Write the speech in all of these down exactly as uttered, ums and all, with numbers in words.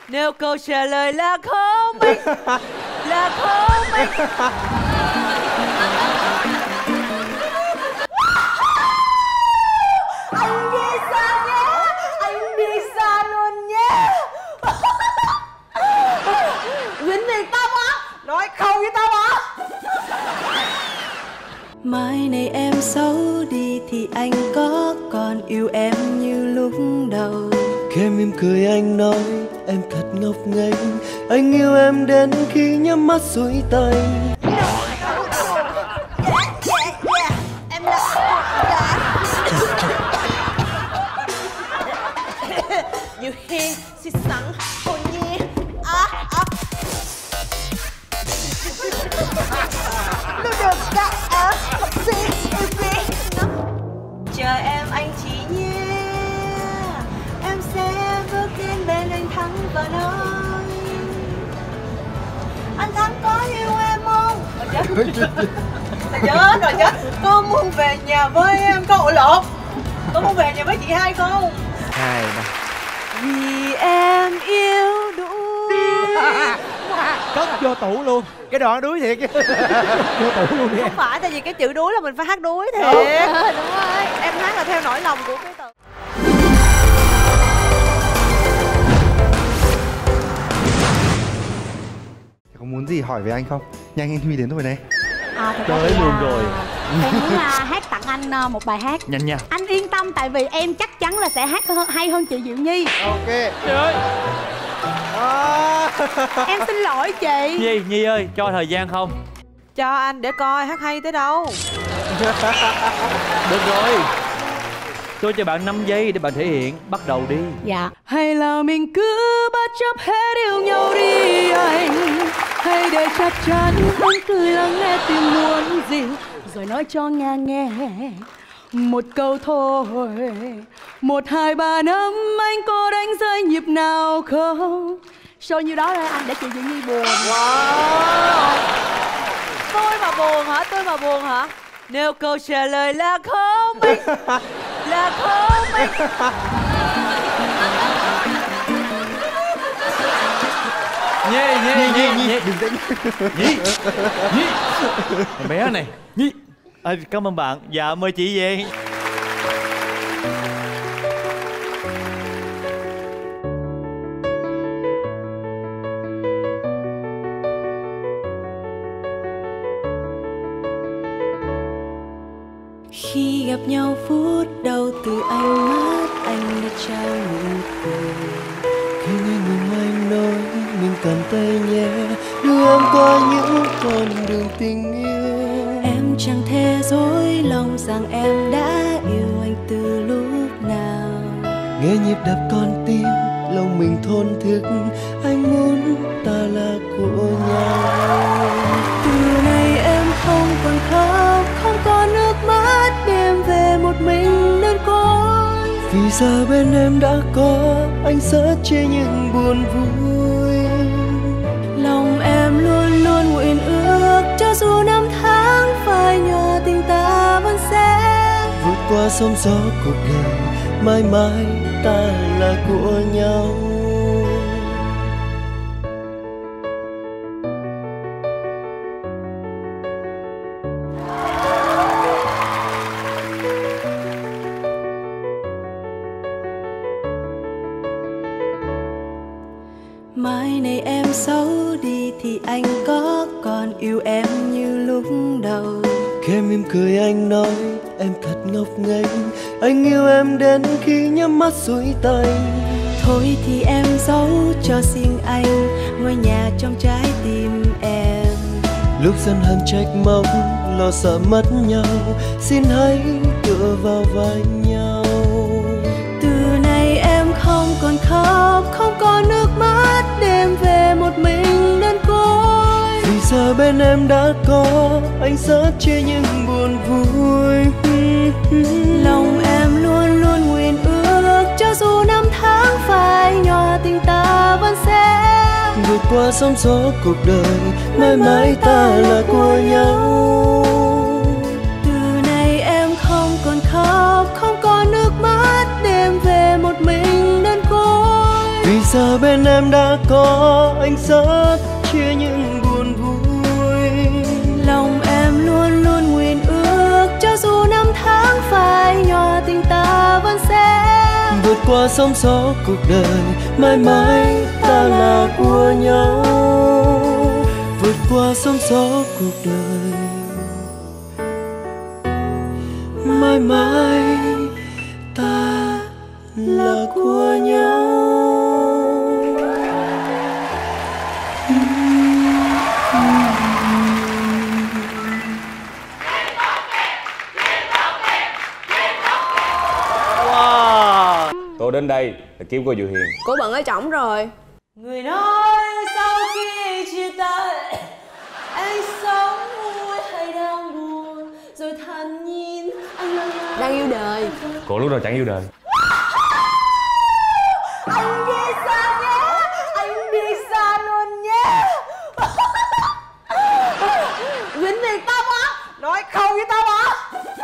Nếu câu trả lời là không anh là không anh. Anh đi xa nhé, anh đi xa luôn nhé. Nguyễn Thị tao á, nói không với tao á. Mai này em xấu đi thì anh có còn yêu em như lúc đầu. Khẽ mỉm cười anh nói em thật ngốc nghếch, anh yêu em đến khi nhắm mắt xuôi tay. Em là nhiều khi xịt sẵn hồn nhiên á á. Nó được cả á gì gì nó. Chờ em anh chỉ nhé, em sẽ bước đến bên anh Thắng và nói anh Thắng có yêu em không? Chết rồi chết. Có muốn về nhà với em không? Ủa lộn, có muốn về nhà với chị hai không? Hai ba. Vì em yêu đuối. Cất vô tủ luôn. Cái đoạn đuối thiệt chứ. Vô tủ luôn đi. Không phải, tại vì cái chữ đuối là mình phải hát đuối thiệt. Đúng, đúng rồi. Em hát là theo nỗi lòng của cái từ. Có muốn gì hỏi với anh không? Nhanh anh Huy đến rồi này. À, thật Tới luôn rồi. Em muốn uh, hát tặng anh uh, một bài hát. Nhanh nha. Anh yên tâm, tại vì em chắc chắn là sẽ hát hơn, hay hơn chị Diệu Nhi. Ok. Trời ơi. À. Em xin lỗi chị. Nhi, Nhi ơi, cho thời gian không? Cho anh để coi hát hay tới đâu. Được rồi. Tôi cho bạn năm giây để bạn thể hiện. Bắt đầu đi. Dạ. Hay là mình cứ bất chấp hết yêu nhau đi anh. Hay để chắc chắn anh cứ lắng nghe tim muốn gì, rồi nói cho nghe nghe một câu thôi. Một hai ba năm anh có đánh rơi nhịp nào không? Sau nhiêu đó là anh để chị Diệu Nhi buồn. Wow. Tôi mà buồn hả? Tôi mà buồn hả? Nếu câu trả lời là không anh là không anh. Nhi, Nhi, Nhi, Nhi, Nhi. Bình tĩnh. Nhi, Nhi. Con bé này. Nhi. À, cảm ơn bạn. Dạ mời chị về. Khi gặp nhau phút đầu từ ánh mắt anh đã trao nụ cười. Khi nghe ngừng anh nói mình cầm tay nhé, đưa em qua những con đường tình yêu. Em chẳng thể dối lòng rằng em đã yêu anh từ lúc nào. Nghe nhịp đập con tim, lòng mình thổn thức, anh muốn ta là của nhau. Từ nay em không còn khóc, không còn nước mắt, đêm về một mình đơn côi. Vì giờ bên em đã có anh rất chê những buồn vui. Lòng em luôn luôn nguyện ước, cho dù năm tháng phai nhòa tình ta vẫn sẽ vượt qua sóng gió cuộc đời, mãi mãi ta là của nhau. Mai này em xấu đi thì anh có còn yêu em như lúc đầu. Khẽ mỉm cười anh nói em thật ngốc nghếch, anh yêu em đến khi nhắm mắt xuôi tay. Thôi thì em giấu cho riêng anh ngôi nhà trong trái tim em. Lúc giận hờn trách móc, lo sợ mất nhau, xin hãy tựa vào vai nhau. Từ nay em không còn khóc, không còn nước mắt, đêm về một mình đơn côi. Vì giờ bên em đã có anh rất chê những buồn vui. Lòng em luôn luôn nguyện ước, cho dù năm tháng phai nhòa tình ta vẫn sẽ vượt qua sóng gió cuộc đời, mãi mãi ta là của nhau. Từ nay em không còn khóc, không còn nước mắt, đêm về một mình đơn côi. Vì giờ bên em đã có anh rất chia những buồn vui. Lòng em luôn luôn nguyện ước cho dù năm tháng phai nhòa tình ta vẫn sẽ vượt qua sóng gió cuộc đời, mãi mãi ta là của nhau. Vượt qua sóng gió cuộc đời, mãi mãi ta là của nhau. Tôi đến đây là kiếm cô Diệu Hiền. Cô bận ở trỏng rồi. Người nói sau khi chia tay anh sống vui hay đang buồn, rồi thản nhìn anh Đang yêu đời. Cô lúc nào chẳng yêu đời. Anh đi xa nhé, anh đi xa luôn nhé. Vĩnh Việt tao á, nói không với tao á.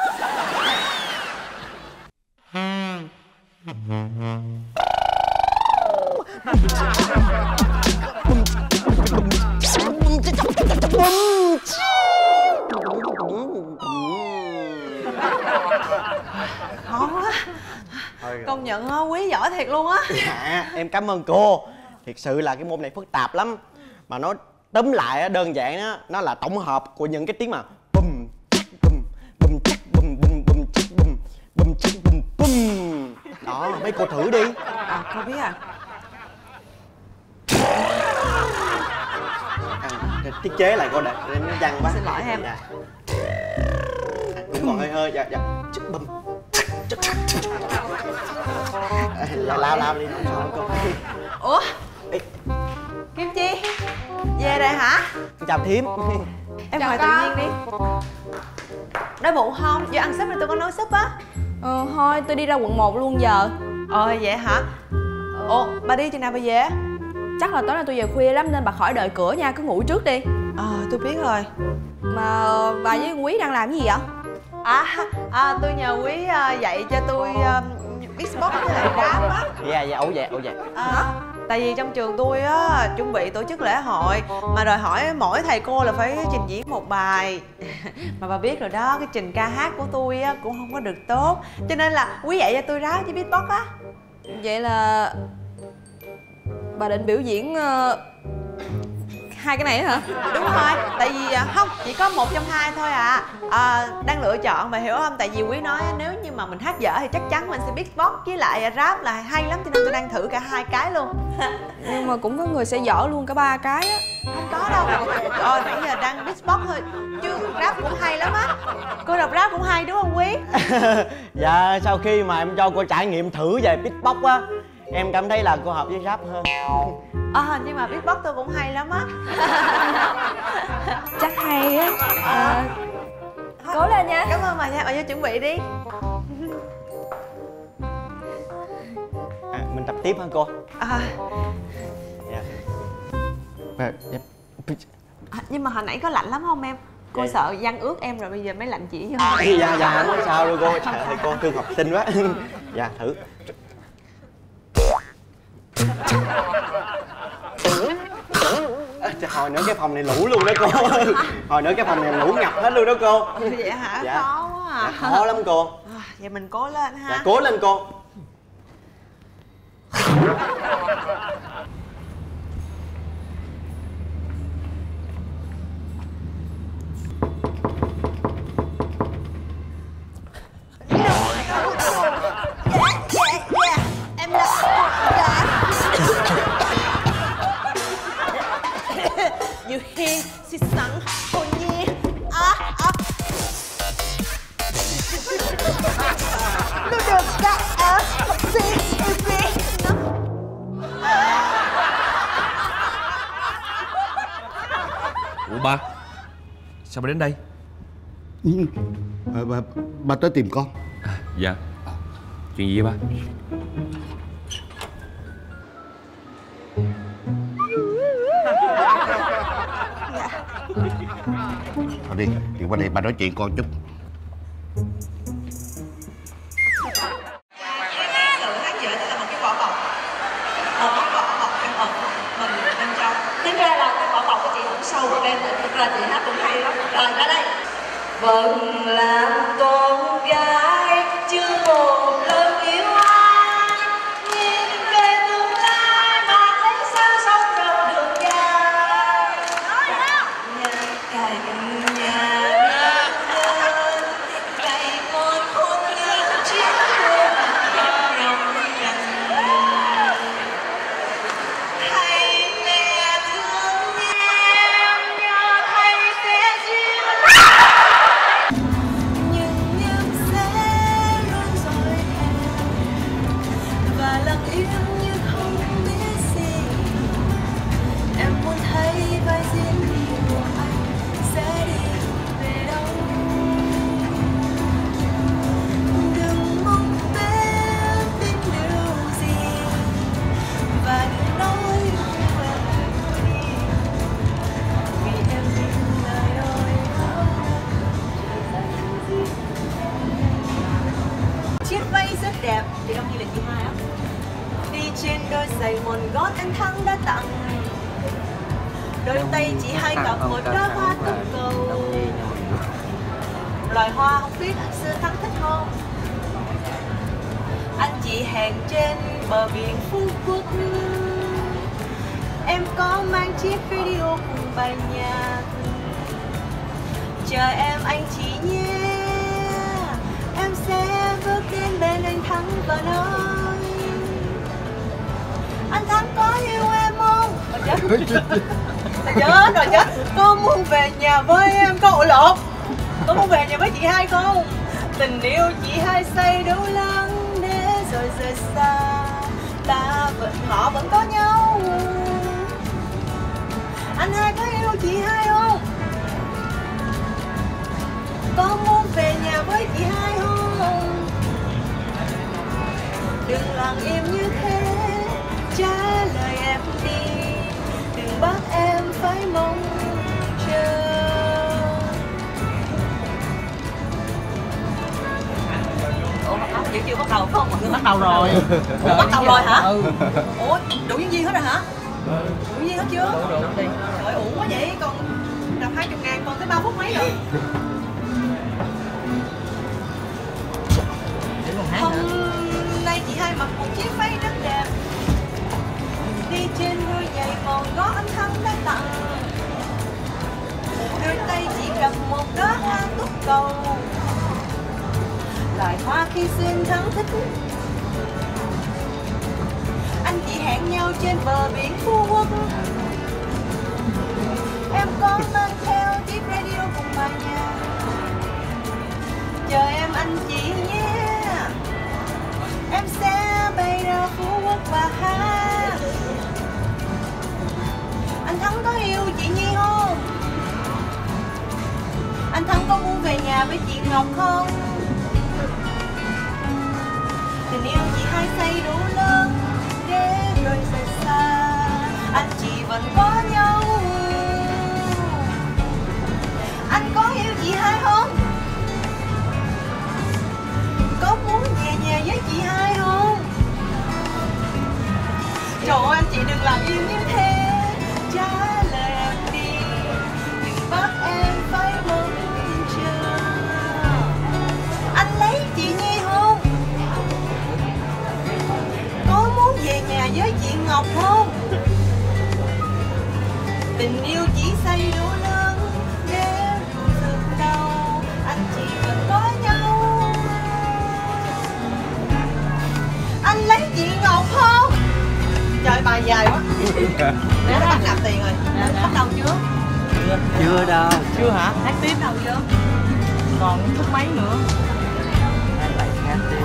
Ngon quá. Công nhận Quý giỏi thiệt luôn á. Dạ, em cảm ơn cô. Thiệt sự là cái môn này phức tạp lắm. Mà nó tóm lại đơn giản á, nó là tổng hợp của những cái tiếng mà bum bum bum chắc bum bum bum chắc bum bum chắc bum bum. Đó, mấy cô thử đi. À, cô biết à? À, tiết chế lại cô để nó văng quá. Xin lỗi em. Dạ. À, cũng còn hơi hơi, dạ dạ. Chắc bum. À, dạ lao lao đi, không sao cô. Ủa? Ê. Kim Chi về rồi hả? Chào thím. Em ngồi tự nhiên đi. Đói bụng không? Giờ ăn súp thì tôi có nấu súp á. Ờ thôi tôi đi ra quận một luôn giờ. Ờ vậy hả? Ủa bà đi chừng nào bà về? Chắc là tối nay tôi về khuya lắm nên bà khỏi đợi cửa nha, cứ ngủ trước đi. Ờ tôi biết rồi. Mà bà với Quý đang làm cái gì vậy? À, à tôi nhờ Quý uh, dạy cho tôi uh, beatbox với lại rap á. Dạ dạ, ẩu dạ ẩu dạ. À, tại vì trong trường tôi á chuẩn bị tổ chức lễ hội mà đòi hỏi mỗi thầy cô là phải trình diễn một bài. Mà bà biết rồi đó, cái trình ca hát của tôi á cũng không có được tốt, cho nên là Quý dạy cho tôi rap với beatbox á. Vậy là bà định biểu diễn uh, hai cái này hả? Đúng rồi, tại vì không, chỉ có một trong hai thôi à. À đang lựa chọn, bà hiểu không? Tại vì Quý nói nếu như mà mình hát dở thì chắc chắn mình sẽ beatbox với lại rap là hay lắm, cho nên tôi đang thử cả hai cái luôn. Nhưng mà cũng có người sẽ dở luôn cả ba cái á. Không có đâu. Rồi nãy giờ đang beatbox thôi, chứ rap cũng hay lắm á. Cô đọc rap cũng hay đúng không Quý? Dạ, sau khi mà em cho cô trải nghiệm thử về beatbox á, em cảm thấy là cô hợp với rap hơn. À, nhưng mà beatbox tôi cũng hay lắm á. Chắc hay á. À, cố lên nha. Cảm ơn bà nha, bà vô chuẩn bị đi. À, mình tập tiếp hả cô? À. Dạ. À, nhưng mà hồi nãy có lạnh lắm không em? Cô dạ. Sợ văng ướt em rồi bây giờ mới lạnh chỉ vô. Dạ dạ không có sao đâu cô, trời ơi cô thương học sinh quá. Dạ thử. À, hồi nữa cái phòng này lũ luôn đó cô. Hồi nữa cái phòng này lũ ngập hết luôn đó cô. Vậy hả? Dạ. Khó quá à. Dạ, khó lắm cô. À, vậy mình cố lên ha. Dạ cố lên cô. Em là Diệu Hiền xinh xắn hồn nhiên. À, à. Nó được cả ở học sinh nó. Ủa ba, sao bà đến đây? À, bà, bà tới tìm con. À, dạ. Chuyện gì vậy ba? Thôi đi, đi qua đây bà nói chuyện con chút. Tự hát dở là một cái vỏ bọc. Một cái vỏ bọc sâu của em, thực ra chị hát cũng hay lắm. Rồi ra đây. Vâng làm con gái chưa một lần yêu ai, nhìn về tương lai mà thấy sao sông rộng đường dài. Nhà cạnh nhà lớn cây con khôn như chiếc hương rộng rành. Hãy mẹ thương em nhớ thầy sẽ duyên. Nhưng em sẽ luôn dõi theo và lặng im như không biết gì. Em muốn thấy vai diễn của anh sẽ đi về đâu. Đừng mong em tin điều gì và đừng nói yêu em đi, vì em tin lời đôi đó chẳng gì. Chiếc váy rất đẹp thì đông như là chị Hai á, đi trên đôi giày mòn gót anh Thắng đã tặng. Đôi tay chị Hai cầm một đóa hoa cúc cầu, loài hoa không biết anh xưa Thắng thích không. Anh chị hẹn trên bờ biển Phú Quốc, em có mang chiếc radio cùng bài nhạc. Chờ em anh chị nhé, em sẽ bước đến bên anh Thắng và nói anh Thắng có yêu em không? Ôi chết, chết rồi chết. Có muốn về nhà với em không? Ủa lộn, có muốn về nhà với chị Hai không? Tình yêu chị Hai say đủ lắng để rồi rời xa, ta vẫn họ vẫn có nhau. Anh Hai có yêu chị Hai không? Có muốn về nhà với chị Hai không? Đừng lặng im như thế, trả lời em đi, đừng bắt em phải mong chờ. Ủa vẫn chưa bắt đầu phải không? Mọi người bắt đầu rồi. Ủa bắt đầu rồi hả? Ừ. Ủa đủ nhân viên hết rồi hả? Đủ nhân viên hết chưa? Trời ơi uổng quá vậy, còn đập hai mươi ngàn còn tới ba phút mấy rồi. Hôm nay chị Hai mặc một chiếc váy rất đẹp, đi trên đôi giày mòn gót anh Thắng đã tặng. Đôi tay chị cầm một đóa hoa cúc cầu, loài hoa khi xuyên Thắng thích. Anh chị hẹn nhau trên bờ biển Phú Quốc, em có mang theo chiếc radio cùng bài nhạc. Chờ em anh chị nhé, em sẽ bay ra Phú Quốc và hát. Anh Thắng có yêu chị Nhi không? Anh Thắng có muốn về nhà với chị Ngọc không? Tình yêu chị Hai say đủ lớn để rồi rời xa, anh chị vẫn có nhau. Anh có yêu chị Hai không? Có muốn về nhà với chị Hai không? Trời ơi anh chị đừng làm im như thế, trả lời em đi, đừng bắt em phải mong chờ. Anh lấy chị Nhi không? Có muốn về nhà với chị Ngọc không? Tình yêu chỉ say đủ lớn để rồi dừng đau, anh chị vẫn có nhau. Anh lấy chị Ngọc không? Trời bài dài quá. Để nó bắt nạp tiền rồi. Bắt đầu chưa? Chưa. Chưa đâu. Chưa hả? Hát tiếp đầu chưa? Còn phút mấy nữa. Hai bài hát tiếp.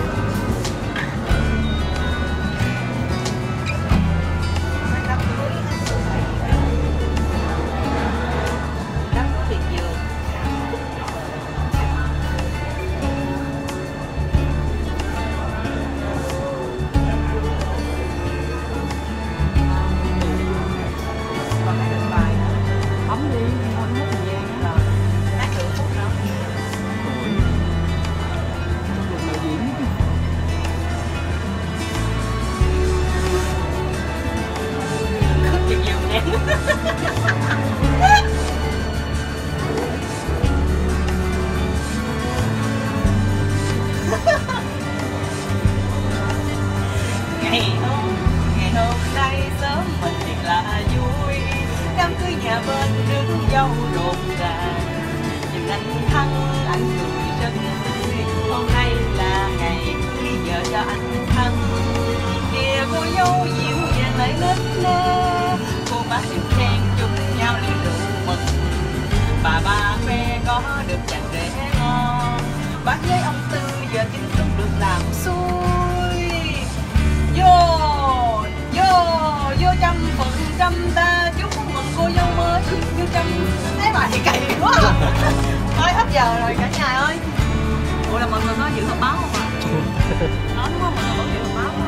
nhà bên nước dâu rộn ràng. Nhưng anh Thắng anh cười rất tươi, hôm nay là ngày cưới vợ cho anh Thắng. Kìa cô dâu dịu dàng lại nết na, cô bác đều khen chúc nhau ly rượu mừng. Bà ba khoe có được chàng rể ngon, bác với ông Tư giờ chính thức được làm xuôi. Vô vô vô trăm phần trăm ta chúc mừng cô dâu mới vô trăm. Thấy bà thì kỳ quá à. Thôi hết giờ rồi cả nhà ơi. Ủa là mọi người có dự họp báo không ạ? Nói đúng không, mọi người có dự họp báo không?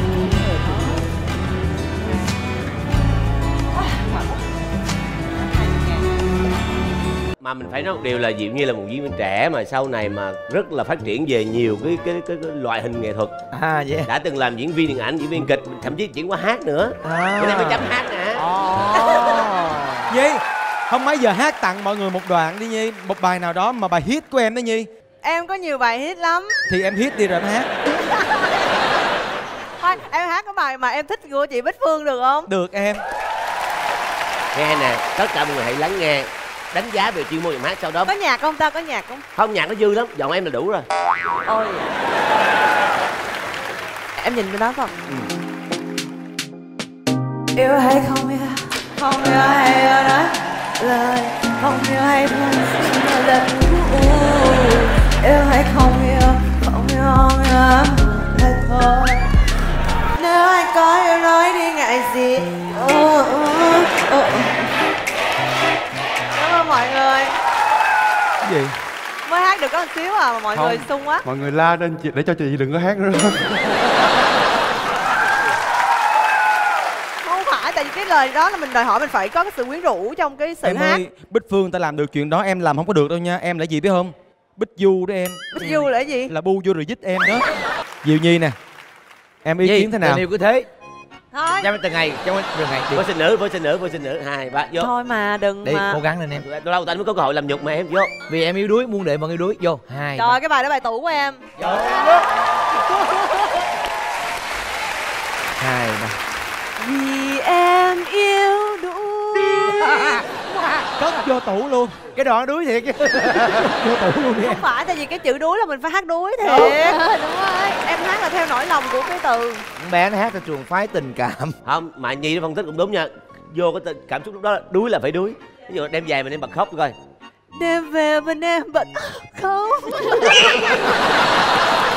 Mà mình phải nói một điều là Diệu Nhi là một diễn viên trẻ mà sau này mà rất là phát triển về nhiều cái cái cái, cái loại hình nghệ thuật. À vậy. Đã từng làm diễn viên điện ảnh, diễn viên kịch, thậm chí chuyển qua hát nữa. À. Bữa nay mới chấm hát nè. À. Nhi, không mấy giờ hát tặng mọi người một đoạn đi Nhi, một bài nào đó mà bài hit của em đó Nhi. Em có nhiều bài hit lắm. Thì em hit đi rồi em hát. Thôi, em hát cái bài mà em thích của chị Bích Phương được không? Được em. Nghe nè, tất cả mọi người hãy lắng nghe, đánh giá về chuyên môn giọng hát sau đó. Có nhạc không ta, có nhạc không? Không, nhạc nó dư lắm, giọng em là đủ rồi. Ôi em nhìn cái đó không? Ừ. Yêu hay không yêu, không yêu hay yêu nói lời, không yêu hay không lần yêu hay không yêu, không yêu không yêu thật thôi. Nếu anh có yêu nói đi ngại gì. uh, uh, uh. Cảm ơn mọi người. Cái gì? Mới hát được có một xíu à mà mọi Không. người sung quá. Mọi người la lên chị để cho chị đừng có hát nữa. Không phải, tại vì cái lời đó là mình đòi hỏi mình phải có cái sự quyến rũ trong cái sự em hát. ơi, Bích Phương ta làm được chuyện đó, em làm không có được đâu nha. Em là gì biết không? Bích Du đó em. Bích Du là cái gì? Là bu vô rồi dít em đó. Diệu Nhi nè, em ý kiến thế nào? Tình yêu cứ thế. Thôi. Trong từng ngày, trong từng ngày. Với sinh nữ, với sinh nữ, với sinh nữ, hai ba vô. Thôi mà đừng Đi, mà. cố gắng lên em. Lâu lâu anh mới có cơ hội làm nhục mà em vô. Vì em yếu đuối, muốn để mọi người đuối. Vô. Hai. Trời ơi, cái bài đó bài tủ của em. Vô. Hai ba. Vì em yêu đuối. Cất vô tủ luôn. Cái đoạn đuối thiệt chứ. Vô tủ luôn đi em. Không phải, tại vì cái chữ đuối là mình phải hát đuối thiệt. Đúng. Đúng rồi. Em hát là theo nỗi lòng của cái từ. Con bé nó hát theo trường phái tình cảm. Không, mà Nhi nó phân tích cũng đúng nha. Vô cái tình, cảm xúc lúc đó là đuối là phải đuối. Ví dụ đem về mình em bật khóc coi. Đêm về bên em bật khóc.